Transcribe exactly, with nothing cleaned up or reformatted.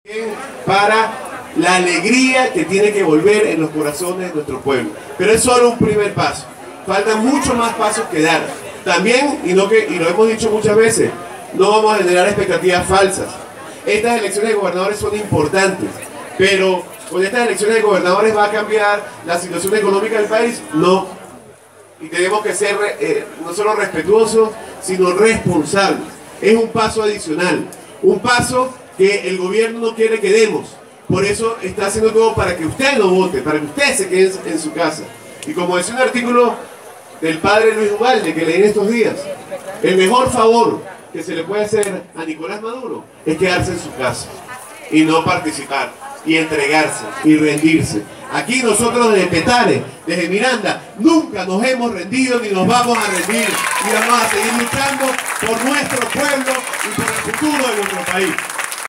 para la alegría que tiene que volver en los corazones de nuestro pueblo. Pero es solo un primer paso. Faltan muchos más pasos que dar. También, y, no que, y lo hemos dicho muchas veces, no vamos a generar expectativas falsas. Estas elecciones de gobernadores son importantes, pero con estas elecciones de gobernadores va a cambiar la situación económica del país. No. Y tenemos que ser eh, no solo respetuosos, sino responsables. Es un paso adicional, un paso que el gobierno no quiere que demos. Por eso está haciendo todo para que usted no vote, para que usted se quede en su casa. Y como decía un artículo del padre Luis Ugalde que leí en estos días, el mejor favor que se le puede hacer a Nicolás Maduro es quedarse en su casa y no participar, y entregarse, y rendirse. Aquí nosotros desde Petare, desde Miranda, nunca nos hemos rendido ni nos vamos a rendir, y vamos a seguir luchando por nuestro pueblo y por el futuro de nuestro país.